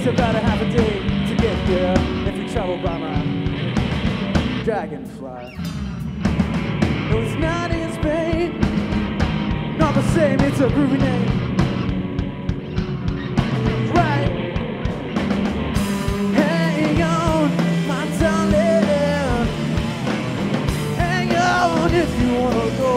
about a half a day to get there if we travel by my dragonfly. No, it's not in Spain, not the same, it's a groovy name. Right. Hang on, my darling. Hang on if you wanna go.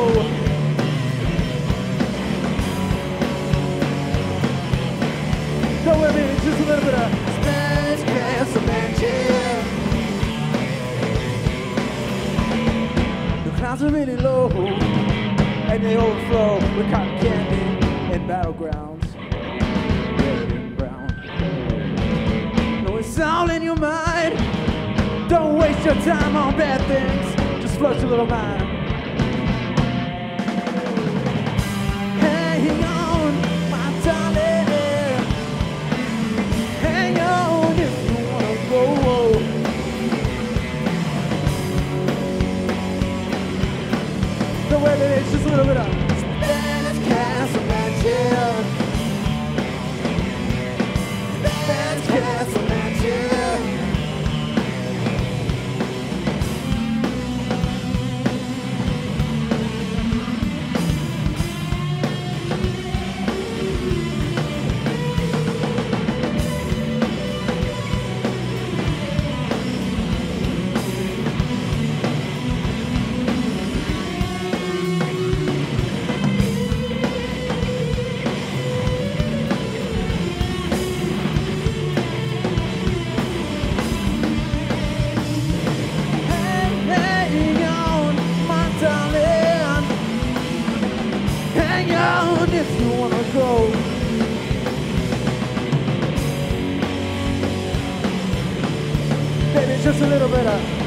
Go with me, just a little bit of Spanish Castle magic. The clouds are really low, and they overflow with cotton candy and battlegrounds, red and brown. No, it's all in your mind. Don't waste your time on bad things. Just flush your little mind. Hang on, my darling. Hang on if you wanna go. The way that it's just a little bit of Spanish Castle magic. Spanish Castle magic. Hang on if you wanna go. Baby, just a little bit of